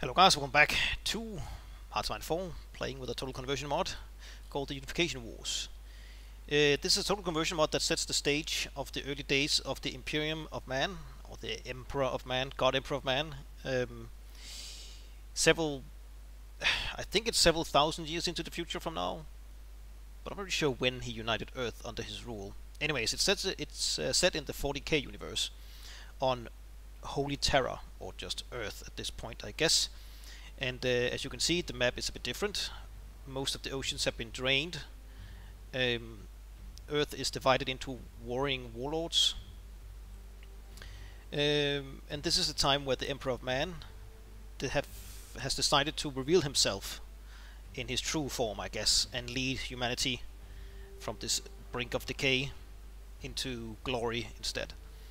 Hello guys, welcome back to Hearthstone 4, playing with a total conversion mod called the Unification Wars. This is a total conversion mod that sets the stage of the early days of the Imperium of Man, or the Emperor of Man, God Emperor of Man. I think it's several thousand years into the future from now, but I'm not really sure when he united Earth under his rule. Anyways, it's set in the 40k universe on HoI Terra, or just Earth at this point, I guess. And as you can see, the map is a bit different. Most of the oceans have been drained. Earth is divided into warring warlords. And this is a time where the Emperor of Man has decided to reveal himself in his true form, I guess, and lead humanity from this brink of decay into glory instead.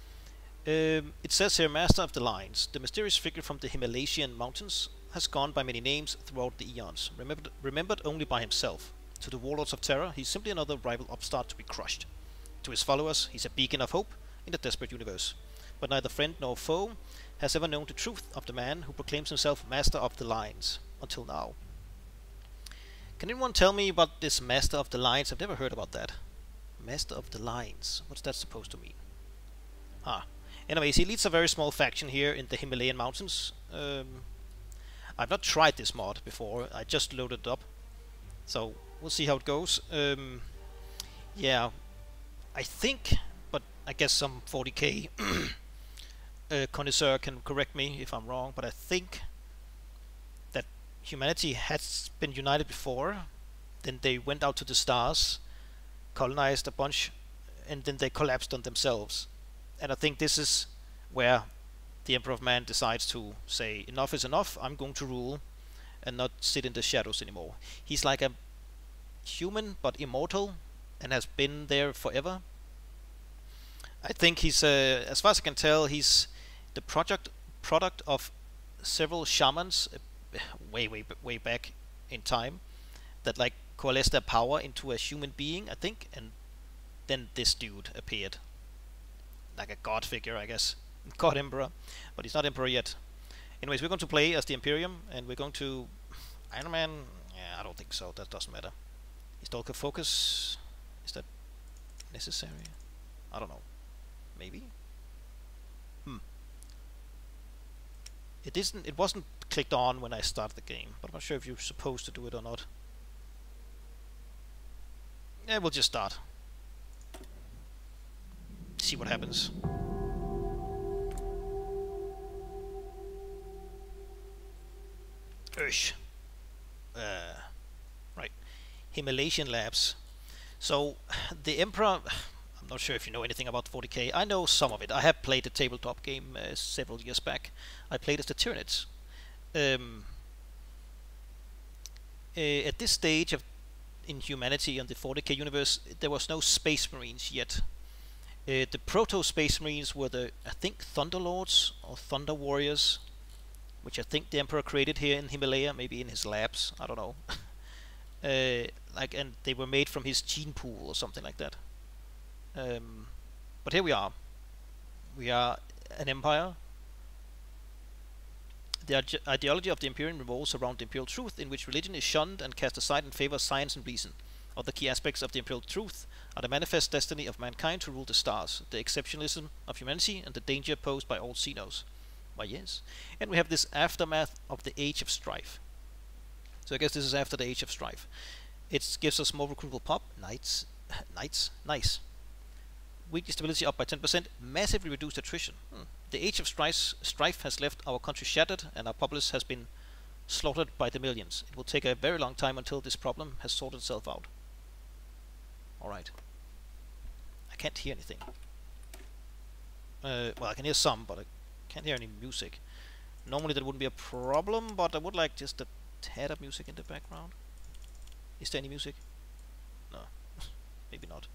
It says here, Master of the Lines, the mysterious figure from the Himalayan mountains, has gone by many names throughout the eons, remembered only by himself. To the warlords of Terra, he's simply another rival upstart to be crushed. To his followers, he's a beacon of hope in the desperate universe. But neither friend nor foe has ever known the truth of the man who proclaims himself Master of the Lines, until now. Can anyone tell me about this Master of the Lines? I've never heard about that. Master of the Lines, what's that supposed to mean? Anyways, he leads a very small faction here in the Himalayan mountains. I've not tried this mod before, I just loaded it up. So, we'll see how it goes. Yeah, I think, but I guess some 40k connoisseur can correct me if I'm wrong, but I think that humanity has been united before, then they went out to the stars, colonized a bunch, and then they collapsed on themselves. And I think this is where the Emperor of Man decides to say, enough is enough, I'm going to rule and not sit in the shadows anymore. He's like a human but immortal and has been there forever. I think he's, as far as I can tell, he's the product of several shamans way back in time that like coalesced their power into a human being, I think, and then this dude appeared. Like a god figure, I guess. God Emperor. But he's not Emperor yet. Anyways, we're going to play as the Imperium, and we're going to... Iron Man? Yeah, I don't think so. That doesn't matter. Historical focus? Is that necessary? I don't know. Maybe? It wasn't clicked on when I started the game, but I'm not sure if you're supposed to do it or not. Yeah, we'll just start. See what happens. Right. Himalayan labs. So, the Emperor... I'm not sure if you know anything about 40k. I know some of it. I have played a tabletop game several years back. I played as the Tyranids. At this stage in humanity and the 40k universe, there was no Space Marines yet. The proto-Space Marines were the, I think, Thunderlords or Thunder Warriors, which I think the Emperor created here in Himalaya, maybe in his labs, I don't know. And they were made from his gene pool or something like that. But here we are. We are an empire. The ideology of the Imperium revolves around the imperial truth, in which religion is shunned and cast aside in favor of science and reason. Other key aspects of the imperial truth are the manifest destiny of mankind to rule the stars, the exceptionalism of humanity, and the danger posed by all xenos. Why yes. And we have this aftermath of the Age of Strife. So I guess this is after the Age of Strife. It gives us more recruitable pop. Knights. Nice. Weak stability up by 10%. Massively reduced attrition. The Age of Strife has left our country shattered, and our populace has been slaughtered by the millions. It will take a very long time until this problem has sorted itself out. Alright. I can't hear anything. Well, I can hear some, but I can't hear any music. Normally that wouldn't be a problem, but I would like just a tad of music in the background. Is there any music? No. Maybe not.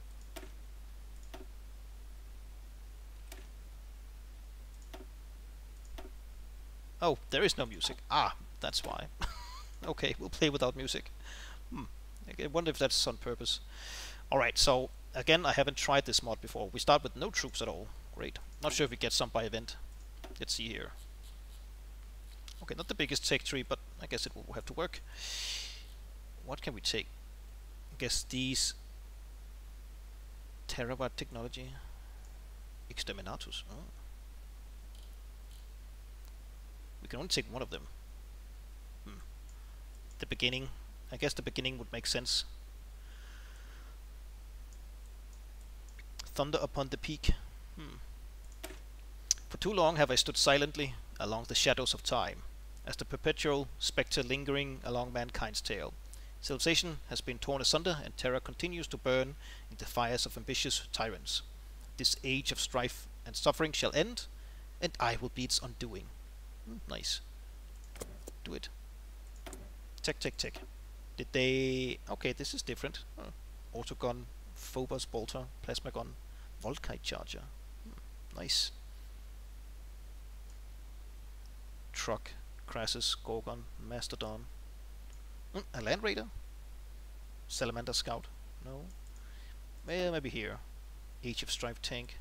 Oh, there is no music. Ah, that's why. Okay, we'll play without music. I wonder if that's on purpose. Alright, so again, I haven't tried this mod before. We start with no troops at all. Great. Not sure if we get some by event. Let's see here. Okay, not the biggest tech tree, but I guess it will have to work. What can we take? I guess these terabyte technology. Exterminatus. Oh. We can only take one of them. The beginning. I guess the beginning would make sense. Thunder upon the peak. For too long have I stood silently along the shadows of time, as the perpetual spectre lingering along mankind's tale. Civilization has been torn asunder, and Terra continues to burn in the fires of ambitious tyrants. This age of strife and suffering shall end, and I will be its undoing. Nice. Do it. Tech. Did they... Okay, this is different. Autogun, Phobos bolter, plasma gun, Volkite charger. Nice. Truck, Crassus, Gorgon, Mastodon. A Land Raider? Salamander Scout? No. Well, maybe here. Age of Strife tank.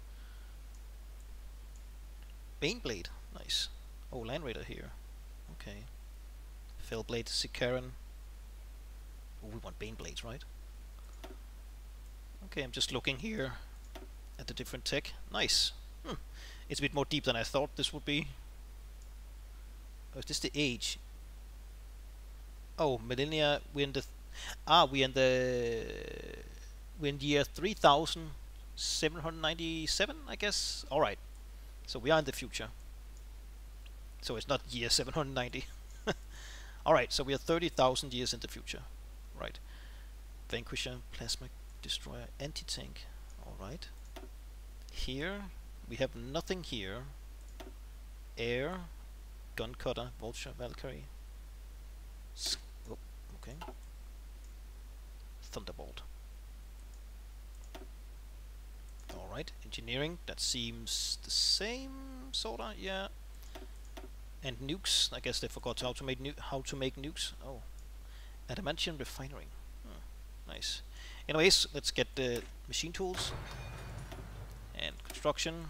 Baneblade. Nice. Oh, Land Raider here. Okay. Fellblade, Sicaran. Oh, we want Baneblades, right? Okay, I'm just looking here at the different tech. Nice. It's a bit more deep than I thought this would be. Oh, is this the age? Oh, millennia. We're in year 3797, I guess. All right. So we are in the future. So it's not year 790. All right. So we are 30,000 years in the future. Right. Vanquisher, plasma destroyer, anti-tank. All right. Here we have nothing here. Air, gun cutter, vulture, Valkyrie. Oh, okay. Thunderbolt. Alright, engineering, that seems the same, sorta, yeah. And nukes, I guess they forgot how to make nukes. Oh, adamantium refinery. Nice. Anyways, let's get the machine tools and construction.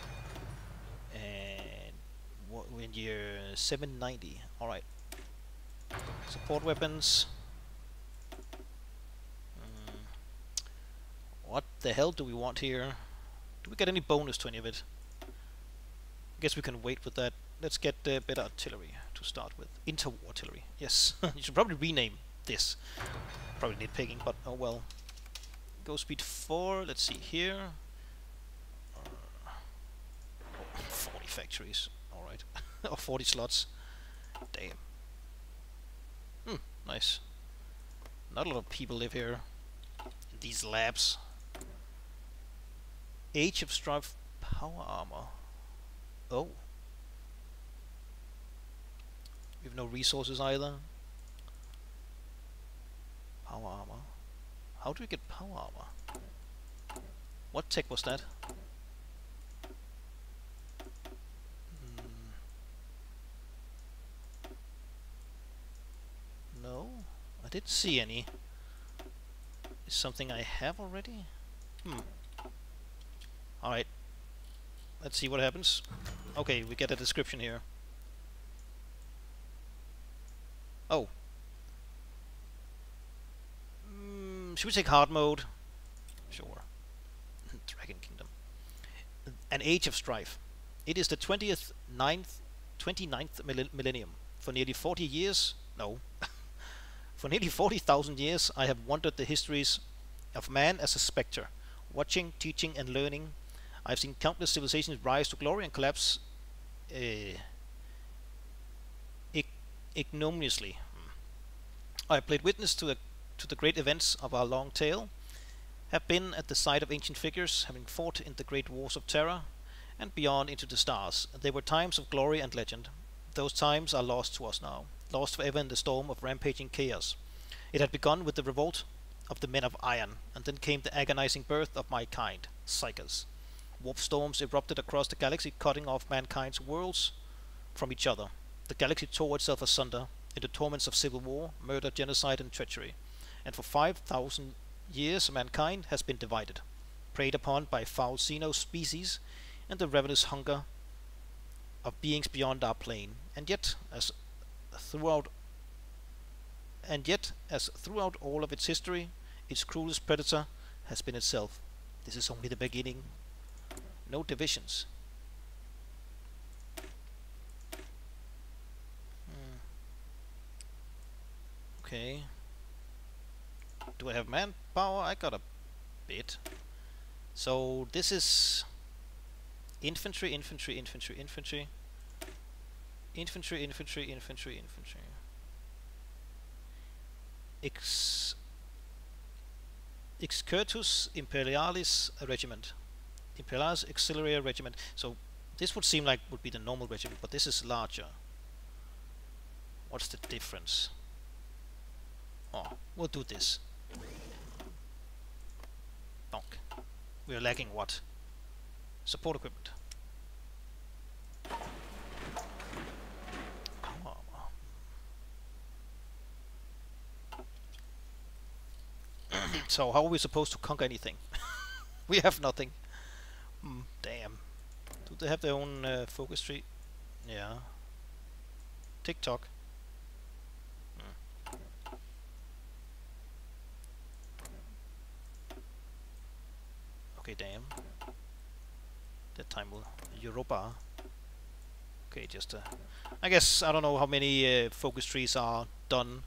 And we're in year 790. Alright. Support weapons. What the hell do we want here? Do we get any bonus to any of it? I guess we can wait with that. Let's get better artillery to start with. Interwar artillery. Yes. You should probably rename this. Probably nitpicking, but oh well. Go speed 4. Let's see here. 40 factories. Alright. Or 40 slots. Damn. Nice. Not a lot of people live here in these labs. Age of Strife power armor. Oh. We have no resources either. Power armor. How do we get power armor? What tech was that? No, I didn't see any. Is something I have already? Alright. Let's see what happens. Okay, we get a description here. Oh. Should we take hard mode? Sure. Dragon Kingdom. An Age of Strife. It is the 29th millennium. For nearly 40 years... No. For nearly 40,000 years, I have wandered the histories of man as a spectre, watching, teaching, and learning. I have seen countless civilizations rise to glory and collapse ignominiously. I have played witness to the great events of our long tale, have been at the side of ancient figures, having fought in the great wars of Terra, and beyond into the stars. They were times of glory and legend. Those times are lost to us now, lost forever in the storm of rampaging chaos. It had begun with the revolt of the men of iron, and then came the agonizing birth of my kind, Psychers. Warp storms erupted across the galaxy, cutting off mankind's worlds from each other. The galaxy tore itself asunder into torments of civil war, murder, genocide, and treachery. And for 5,000 years mankind has been divided, preyed upon by foul xeno species and the ravenous hunger of beings beyond our plane. And yet, throughout as throughout all of its history, its cruelest predator has been itself. This is only the beginning. No divisions. Okay. Do I have manpower? I got a bit. So this is infantry, infantry, infantry, infantry. Infantry, infantry, infantry, infantry. Excurtus Imperialis Regiment. Imperialis Auxiliary Regiment. So this would seem like would be the normal regiment, but this is larger. What's the difference? Oh, we'll do this. Donk. We're lacking what? Support equipment. So how are we supposed to conquer anything? We have nothing. Damn. Do they have their own focus tree? Yeah. TikTok. Okay, damn. That time will Europa. Okay, just I guess I don't know how many focus trees are done.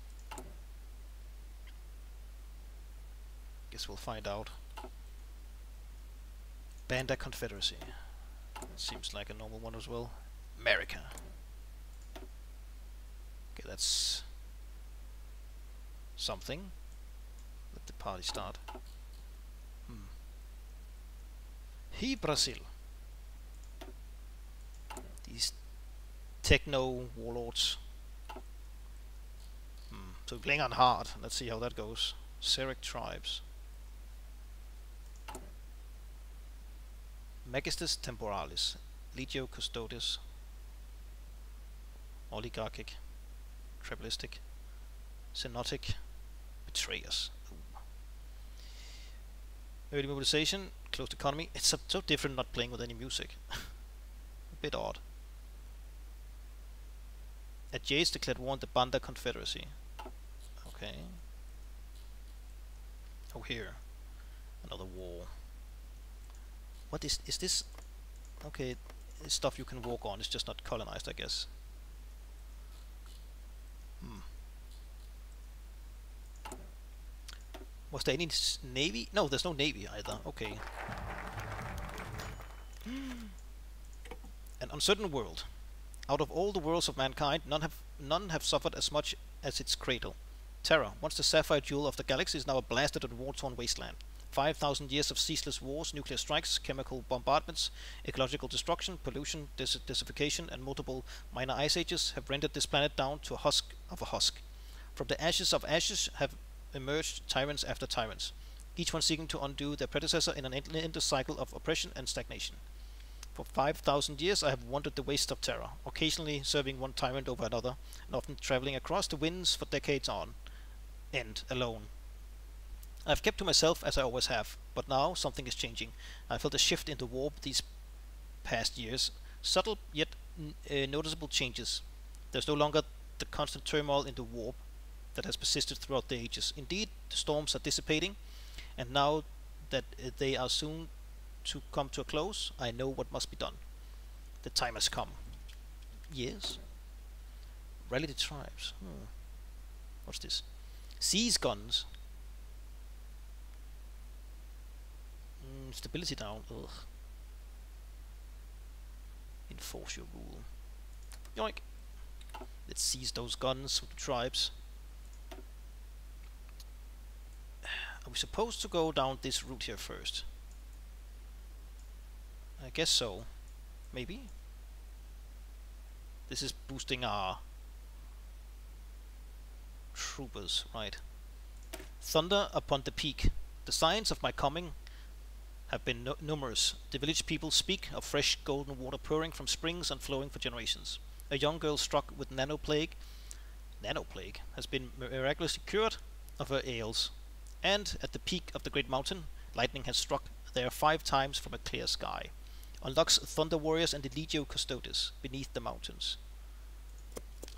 Guess we'll find out. Banda Confederacy. Seems like a normal one as well. America. Okay, that's something. Let the party start. He Brazil. These Techno-Warlords. So we're playing on hard. Let's see how that goes. Xeric tribes. Magistus Temporalis. Legio Custodes. Oligarchic. Tribalistic. Xenotic. Betrayers. Early mobilization, closed economy. It's so different not playing with any music. A bit odd. At Jace declared war on the Banda Confederacy. Okay. Oh, here. Another war. What is this? Okay, it's stuff you can walk on. It's just not colonized, I guess. Was there any navy? No, there's no navy either. Okay. An uncertain world. Out of all the worlds of mankind, none have suffered as much as its cradle. Terra, once the sapphire jewel of the galaxy, is now a blasted and war-torn wasteland. 5,000 years of ceaseless wars, nuclear strikes, chemical bombardments, ecological destruction, pollution, desertification, and multiple minor ice ages have rendered this planet down to a husk of a husk. From the ashes of ashes have emerged tyrants after tyrants, each one seeking to undo their predecessor in an endless cycle of oppression and stagnation. For 5,000 years I have wandered the waste of Terra, occasionally serving one tyrant over another, and often traveling across the winds for decades on end alone. I have kept to myself as I always have, but now something is changing. I felt a shift in the warp these past years, subtle yet noticeable changes. There's no longer the constant turmoil in the warp that has persisted throughout the ages. Indeed, the storms are dissipating, and now that they are soon to come to a close, I know what must be done. The time has come. Yes. Rally the tribes. What's this? Seize guns. Stability down. Ugh. Enforce your rule. Yoink. Let's seize those guns with the tribes. Are we supposed to go down this route here first? I guess so. Maybe? This is boosting our troopers, right? Thunder upon the peak. The signs of my coming have been numerous. The village people speak of fresh golden water pouring from springs and flowing for generations. A young girl struck with nanoplague has been miraculously cured of her ails. And at the peak of the great mountain, lightning has struck there 5 times from a clear sky. Unlocks thunder warriors and the Legio Custodes beneath the mountains.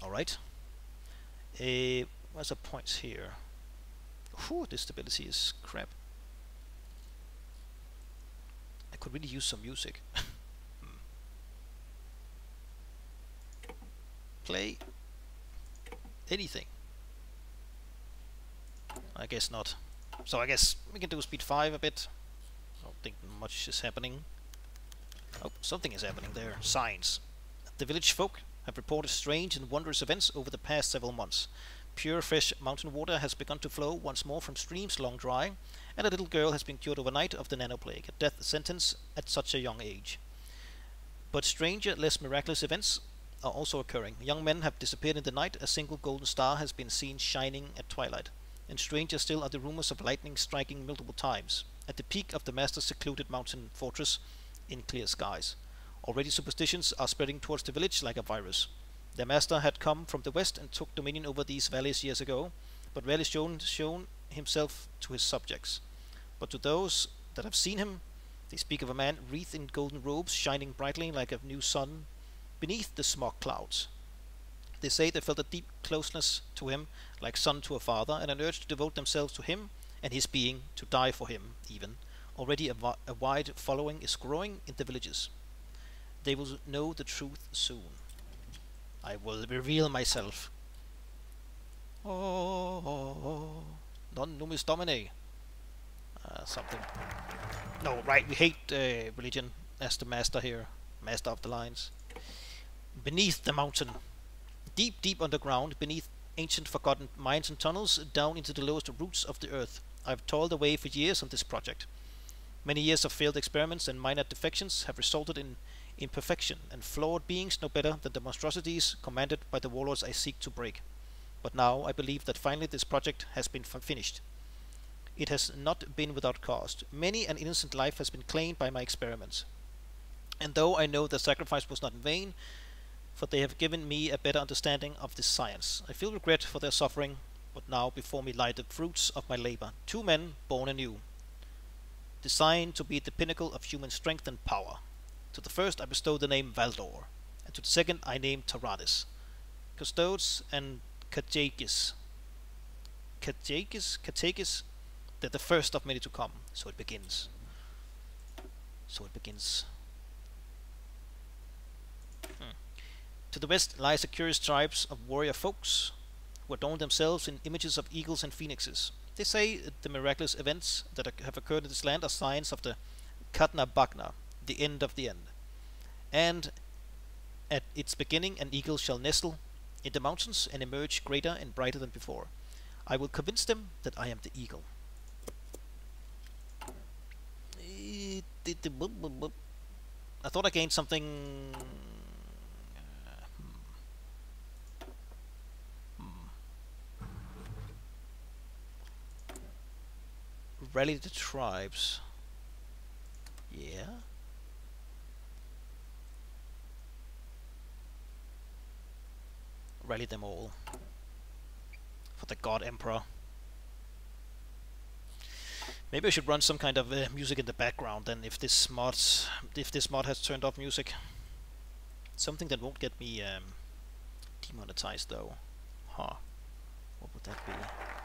Alright. What's the points here? Whew, this stability is crap. I could really use some music. Play anything. I guess not. So I guess we can do speed 5 a bit. I don't think much is happening. Oh, something is happening there. Signs. The village folk have reported strange and wondrous events over the past several months. Pure fresh mountain water has begun to flow once more from streams long dry, and a little girl has been cured overnight of the nanoplague, a death sentence at such a young age. But stranger, less miraculous events are also occurring. Young men have disappeared in the night, a single golden star has been seen shining at twilight, and stranger still are the rumors of lightning striking multiple times, at the peak of the master's secluded mountain fortress in clear skies. Already superstitions are spreading towards the village like a virus. Their master had come from the west and took dominion over these valleys years ago, but rarely shown himself to his subjects. But to those that have seen him, they speak of a man wreathed in golden robes, shining brightly like a new sun beneath the smog clouds. They say they felt a deep closeness to him, like son to a father, and an urge to devote themselves to him and his being, to die for him even. Already a wide following is growing in the villages. They will know the truth soon. I will reveal myself. Oh, non numis domine. Something. No, right, we hate religion as the master here. Master of the lines. Beneath the mountain. Deep, deep underground, beneath ancient forgotten mines and tunnels, down into the lowest roots of the earth. I've toiled away for years on this project. Many years of failed experiments and minor defections have resulted in imperfection, and flawed beings no better than the monstrosities commanded by the warlords I seek to break. But now I believe that finally this project has been finished. It has not been without cost. Many an innocent life has been claimed by my experiments. And though I know the sacrifice was not in vain, for they have given me a better understanding of this science, I feel regret for their suffering, but now before me lie the fruits of my labor. 2 men born anew, designed to be the pinnacle of human strength and power. To the first I bestow the name Valdor, and to the second I name Tyrannus. Custodes and Cajacis. They're the first of many to come. So it begins. To the west lies the curious tribes of warrior folks, who adorn themselves in images of eagles and phoenixes. They say the miraculous events that have occurred in this land are signs of the Katna Bagna, the end of the end. And at its beginning an eagle shall nestle in the mountains and emerge greater and brighter than before. I will convince them that I am the eagle. I thought I gained something. Rally the tribes. Yeah. Rally them all for the God Emperor. Maybe I should run some kind of music in the background then, if this mod has turned off music. Something that won't get me demonetized though. Huh. What would that be?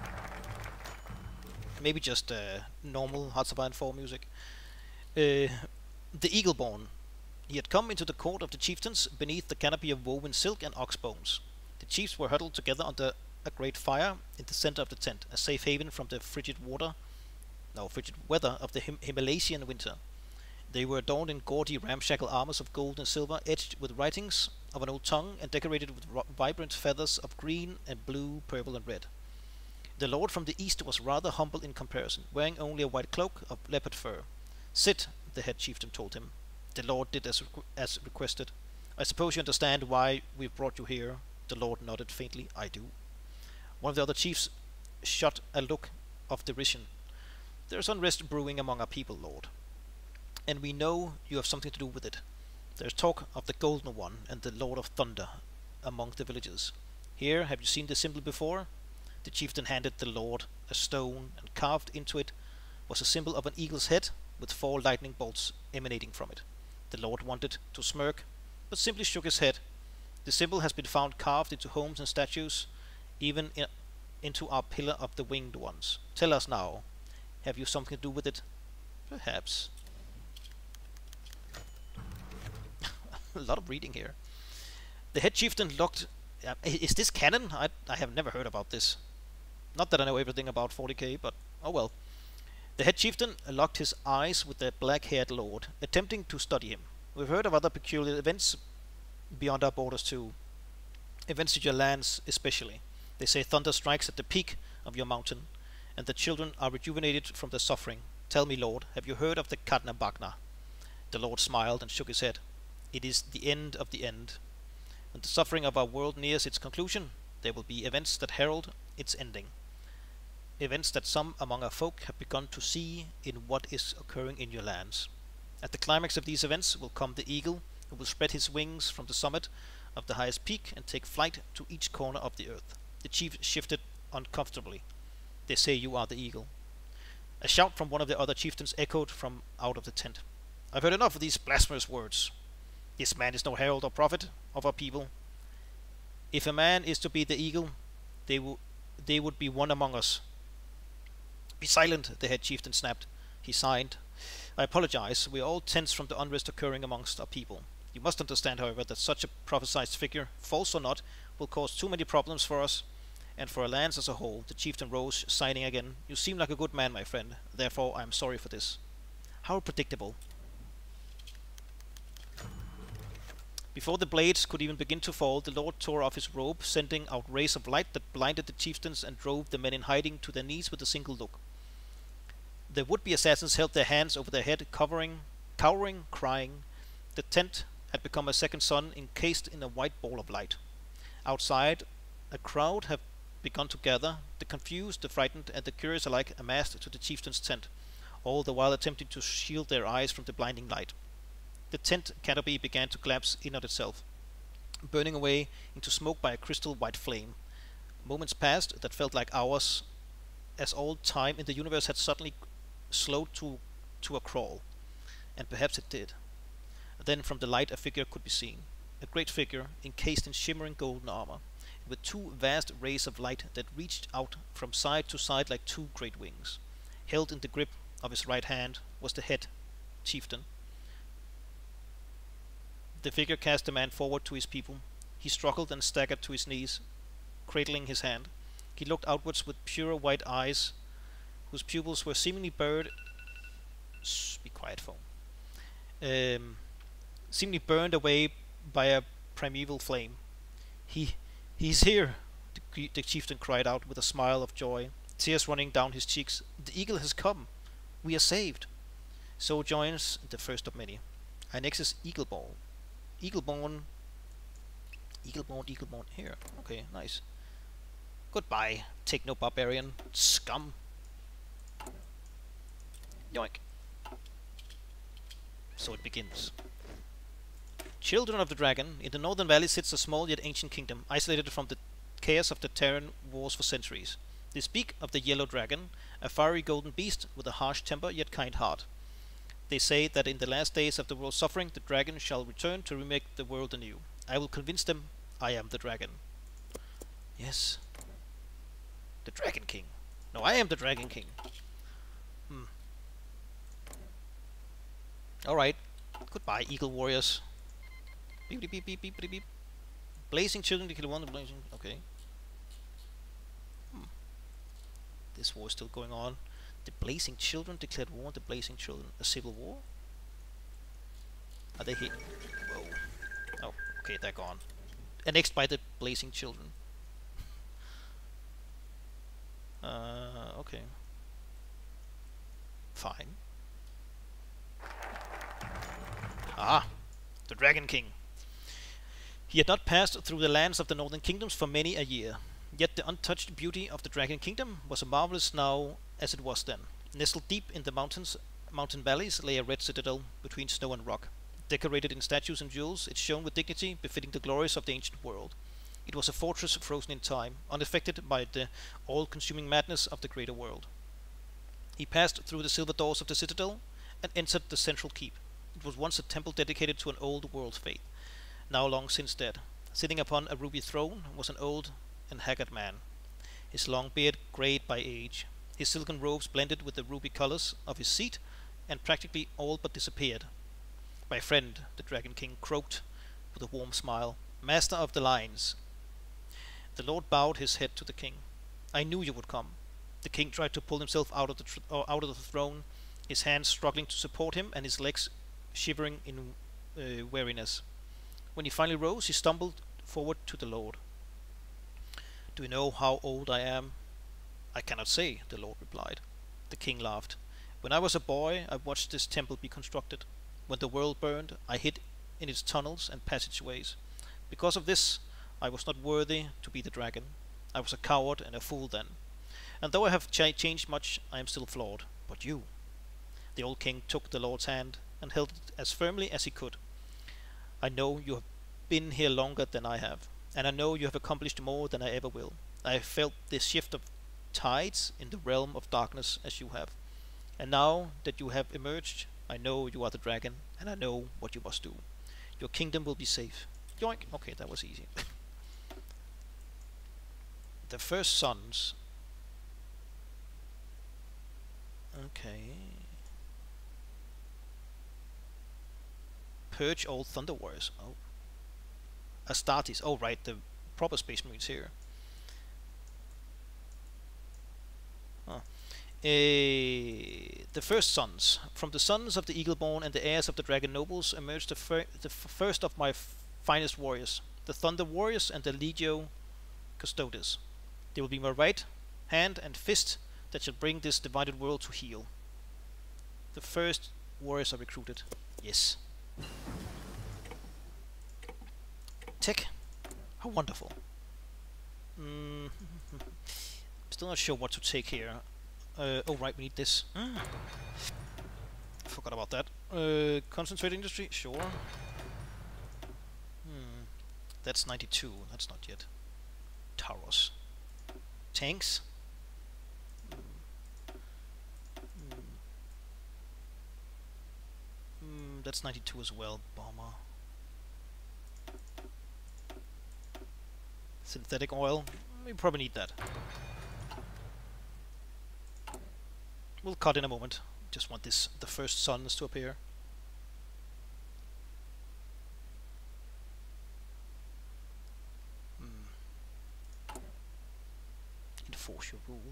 Maybe just normal Hearts of Iron 4 music. The Eagleborn. He had come into the court of the chieftains beneath the canopy of woven silk and ox bones. The chiefs were huddled together under a great fire in the center of the tent, a safe haven from the frigid weather of the Himalayan winter. They were adorned in gaudy ramshackle armors of gold and silver, edged with writings of an old tongue and decorated with vibrant feathers of green and blue, purple and red. The lord from the east was rather humble in comparison, wearing only a white cloak of leopard fur. Sit, the head chieftain told him. The lord did as requested. I suppose you understand why we've brought you here. The lord nodded faintly. I do. One of the other chiefs shot a look of derision. There's unrest brewing among our people, lord. And we know you have something to do with it. There's talk of the Golden One and the Lord of Thunder among the villagers. Here, have you seen this symbol before? The chieftain handed the lord a stone, and carved into it was a symbol of an eagle's head with 4 lightning bolts emanating from it. The lord wanted to smirk, but simply shook his head. The symbol has been found carved into homes and statues, even into our pillar of the winged ones. Tell us now, have you something to do with it? Perhaps. A lot of reading here. The head chieftain looked... is this canon? I have never heard about this. Not that I know everything about 40k, but oh well. The head chieftain locked his eyes with the black-haired lord, attempting to study him. We've heard of other peculiar events beyond our borders too. Events in your lands especially. They say thunder strikes at the peak of your mountain, and the children are rejuvenated from their suffering. Tell me, Lord, have you heard of the Bagna? The Lord smiled and shook his head. It is the end of the end. When the suffering of our world nears its conclusion, there will be events that herald its ending. Events that some among our folk have begun to see in what is occurring in your lands. At the climax of these events will come the eagle, who will spread his wings from the summit of the highest peak and take flight to each corner of the earth. The chief shifted uncomfortably. They say you are the eagle. A shout from one of the other chieftains echoed from out of the tent. I've heard enough of these blasphemous words. This man is no herald or prophet of our people. If a man is to be the eagle, they would be one among us. Be silent, the head chieftain snapped. He sighed. I apologize. We are all tense from the unrest occurring amongst our people. You must understand, however, that such a prophesied figure, false or not, will cause too many problems for us and for our lands as a whole. The chieftain rose, signing again. You seem like a good man, my friend. Therefore, I am sorry for this. How predictable. Before the blades could even begin to fall, the Lord tore off his robe, sending out rays of light that blinded the chieftains and drove the men in hiding to their knees with a single look. The would-be assassins held their hands over their head, cowering, crying. The tent had become a second sun, encased in a white ball of light. Outside, a crowd had begun to gather. The confused, the frightened, and the curious alike amassed to the chieftain's tent, all the while attempting to shield their eyes from the blinding light. The tent canopy began to collapse in on itself, burning away into smoke by a crystal white flame. Moments passed that felt like hours, as all time in the universe had suddenly slowed to a crawl. And perhaps it did. Then from the light a figure could be seen. A great figure, encased in shimmering golden armor, with two vast rays of light that reached out from side to side like two great wings. Held in the grip of his right hand was the head chieftain. The figure cast the man forward to his people. He struggled and staggered to his knees, cradling his hand. He looked outwards with pure white eyes, whose pupils were seemingly burned. Be quiet, phone. Seemingly burned away by a primeval flame. He's here, the chieftain cried out with a smile of joy, tears running down his cheeks. The eagle has come. We are saved. So joins the first of many. Our next is Eagleborn. Eagleborn. Here. Okay, nice. Goodbye, techno-barbarian scum. Yoink. So it begins. Children of the Dragon, in the northern valley sits a small yet ancient kingdom, isolated from the chaos of the Terran wars for centuries. They speak of the Yellow Dragon, a fiery golden beast with a harsh temper yet kind heart. They say that in the last days of the world's suffering, the dragon shall return to remake the world anew. I will convince them I am the dragon. Yes. The Dragon King. No, I am the Dragon King. Alright. Goodbye, Eagle Warriors. Beep, beep, beep, beep, beep, beep, beep. Blazing children to kill one. Blazing. Okay. This war is still going on. The Blazing Children declared war on the Blazing Children. A civil war? Are they here? Whoa. Oh, okay, they're gone. Annexed by the Blazing Children. Okay. Fine. Ah, the Dragon King. He had not passed through the lands of the Northern Kingdoms for many a year. Yet the untouched beauty of the Dragon Kingdom was as marvelous now as it was then. Nestled deep in the mountain valleys lay a red citadel between snow and rock. Decorated in statues and jewels, it shone with dignity befitting the glories of the ancient world. It was a fortress frozen in time, unaffected by the all-consuming madness of the greater world. He passed through the silver doors of the citadel and entered the central keep. It was once a temple dedicated to an old world faith, now long since dead. Sitting upon a ruby throne was an old and haggard man, his long beard greyed by age. His silken robes blended with the ruby colors of his seat and practically all but disappeared. "My friend," the Dragon King croaked with a warm smile, "Master of the Lines." The Lord bowed his head to the king. "I knew you would come." The king tried to pull himself out of the throne, his hands struggling to support him and his legs shivering in weariness. When he finally rose, he stumbled forward to the Lord. "Do you know how old I am?" "I cannot say," the Lord replied. The king laughed. "When I was a boy, I watched this temple be constructed. When the world burned, I hid in its tunnels and passageways. Because of this, I was not worthy to be the dragon. I was a coward and a fool then. And though I have changed much, I am still flawed. But you—" The old king took the Lord's hand and held it as firmly as he could. "I know you have been here longer than I have, and I know you have accomplished more than I ever will. I have felt this shift of tides in the realm of darkness as you have. And now that you have emerged, I know you are the dragon, and I know what you must do. Your kingdom will be safe." Yoink! Okay, that was easy. The first sons. Okay. Purge all Thunder Warriors. Oh. Astartes. Oh, right, the proper Space Marines here. Huh. The first sons. From the sons of the Eagleborn and the heirs of the Dragon Nobles emerged the first of my finest warriors, the Thunder Warriors and the Legio Custodes. They will be my right hand and fist that shall bring this divided world to heel. The first warriors are recruited. Yes. Tech. How wonderful. Still not sure what to take here. Oh right, we need this. Forgot about that. Concentrate industry, sure. That's 92. That's not yet. Tauros. Tanks. That's 92 as well. Bomber. Synthetic oil. We probably need that. We'll cut in a moment. Just want the first sons to appear. Enforce your rule.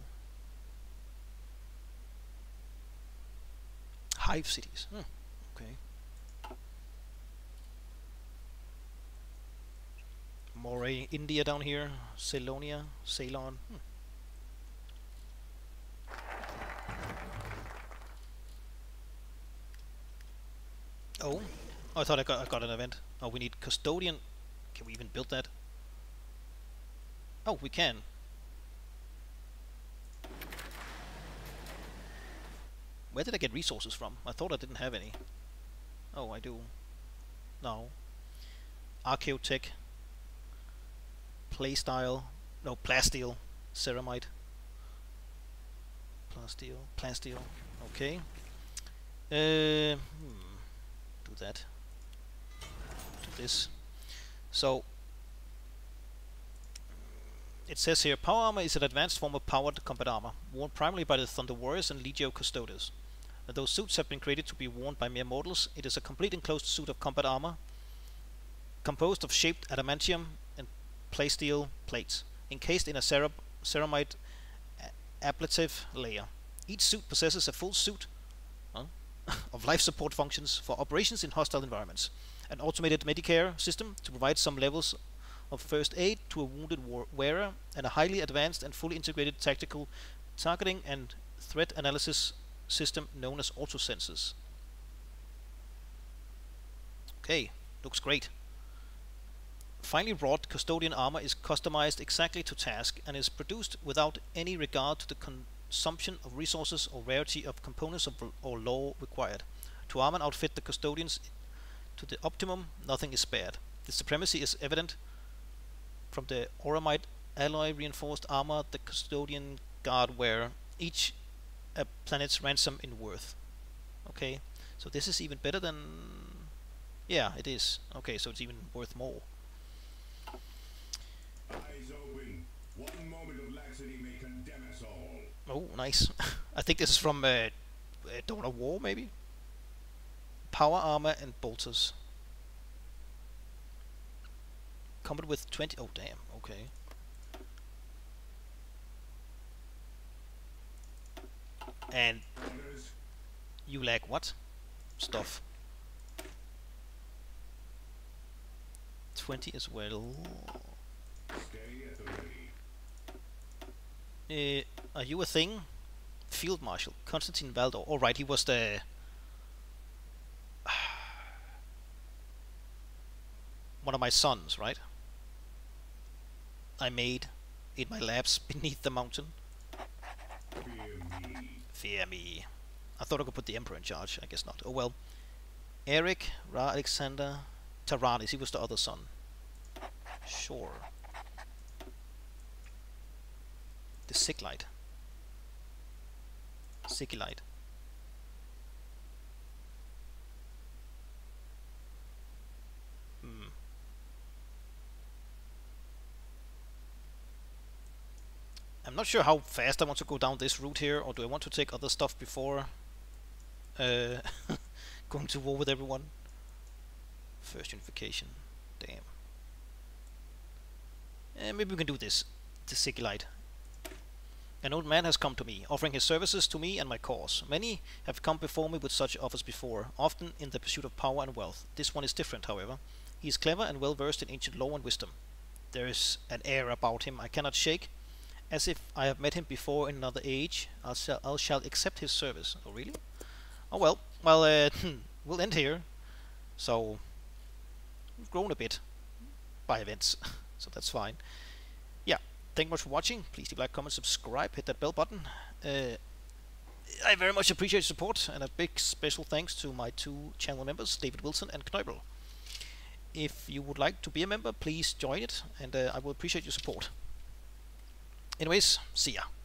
Hive cities. Okay. Moray, India down here. Ceylon. Oh, I thought I got an event. Oh, we need custodian. Can we even build that? Oh, we can. Where did I get resources from? I thought I didn't have any. Oh, I do. No. Archaeotech. Playstyle. No, plasteel. Ceramite. Plasteel. Okay. Do that. Do this. So it says here, power armor is an advanced form of powered combat armor, worn primarily by the Thunder Warriors and Legio Custodes. Those suits have been created to be worn by mere mortals. It is a complete enclosed suit of combat armor, composed of shaped adamantium and playsteel plates, encased in a ceramite ablative layer. Each suit possesses a full suit of life support functions for operations in hostile environments, an automated Medicare system to provide some levels of first aid to a wounded wearer, and a highly advanced and fully integrated tactical targeting and threat analysis system known as autosensors. Okay, looks great. Finely wrought custodian armor is customized exactly to task and is produced without any regard to the consumption of resources or rarity of components or law required. To arm and outfit the custodians to the optimum, nothing is spared. The supremacy is evident from the Auramite alloy reinforced armor the custodian guard wear, each a planet's ransom in worth. Okay, so this is even better than... yeah, it is. Okay, so it's even worth more. Oh, nice. I think this is from Dawn of War, maybe? Power armor and bolters. Combat with 20... Oh, damn. Okay. And you lack what? Stuff. 20 as well. Are you a thing? Field Marshal. Constantine Valdor. Alright, he was the... one of my sons, right? I made in my labs beneath the mountain. Fear me. I thought I could put the Emperor in charge. I guess not. Oh well. Eric, Ra Alexander, Taranis. He was the other son. Sure. The Siglite. Sigilite. I'm not sure how fast I want to go down this route here, or do I want to take other stuff before going to war with everyone? First unification. Damn. Maybe we can do this. The Sigilite. An old man has come to me, offering his services to me and my cause. Many have come before me with such offers before, often in the pursuit of power and wealth. This one is different, however. He is clever and well versed in ancient lore and wisdom. There is an air about him I cannot shake, as if I have met him before in another age. I shall accept his service. Oh, really? Oh, well. Well, we'll end here. So, we've grown a bit by events, so that's fine. Yeah, thank you much for watching. Please leave a like, comment, subscribe, hit that bell button. I very much appreciate your support, and a big special thanks to my 2 channel members, David Wilson and Knuepl. If you would like to be a member, please join it, and I will appreciate your support. Anyways, see ya.